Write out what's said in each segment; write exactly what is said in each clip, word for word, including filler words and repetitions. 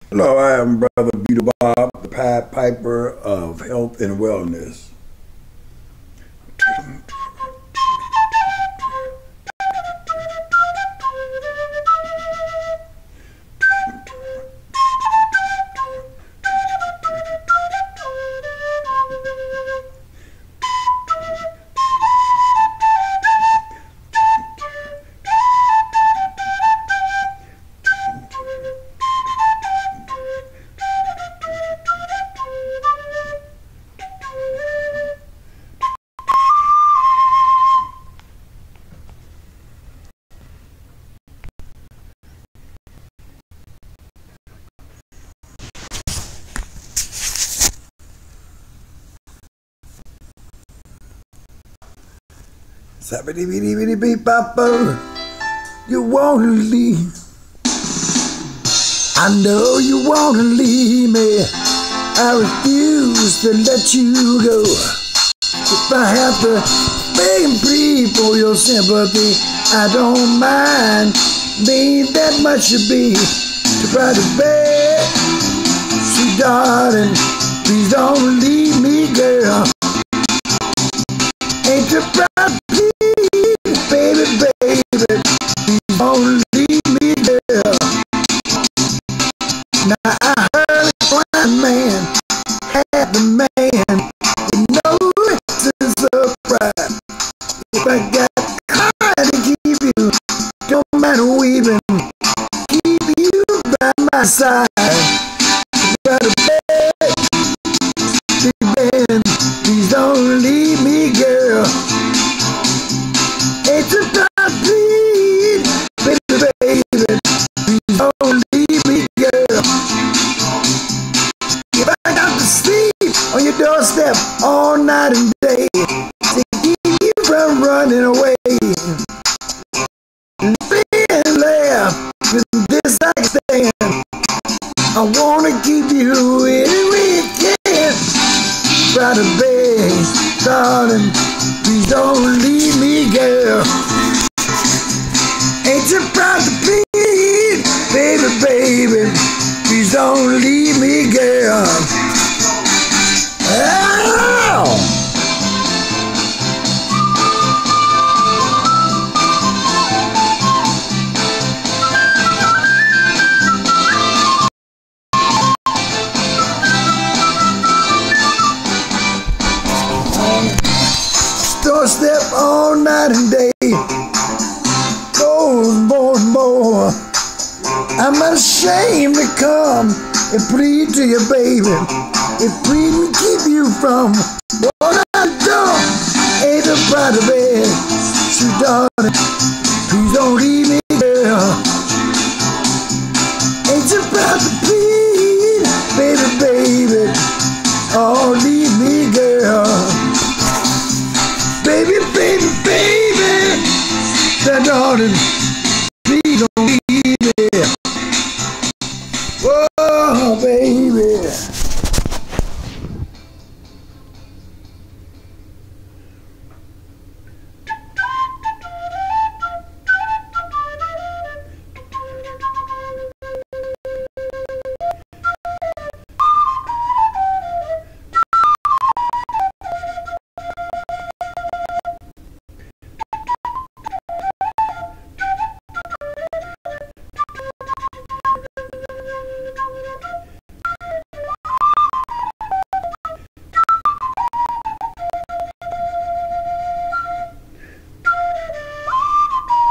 Hello, I am Brother Beetle Bob, the Pied Piper of Health and Wellness. Sappity bitty bitty beep papa, you wanna leave. I know you wanna leave me. I refuse to let you go. If I have to beg and plead for your sympathy, I don't mind. Being that much to be to try to beg. Sweet darling, please don't leave me, girl. Ain't you proud? Baby, baby, please don't leave me, girl. Now I heard a blind man had the man with no sense of pride. If I got crying to keep you, don't mind weeping, keep you by my side. By the bed, baby, please don't leave me, girl. It's about please, baby, baby, please don't leave me, girl. If I got to sleep on your doorstep all night and day to keep you from running away, and laugh with this I stand. I wanna keep you any way I can. Try to beg, darling, please don't leave me, girl. Ain't you proud to please, baby, baby, please don't leave me, girl. Ow! Doorstep all night and day, goes more and more. I'm not ashamed to come and plead to you, baby, and plead and keep you from what I do. Ain't a proud of bed, sweet darling, please don't leave me, girl. Ain't you proud to plead, baby, baby, oh, leave me, girl. Baby, baby, baby, that darling, please don't leave me. Whoa, baby.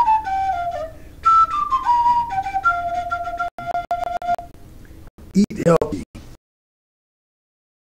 Eat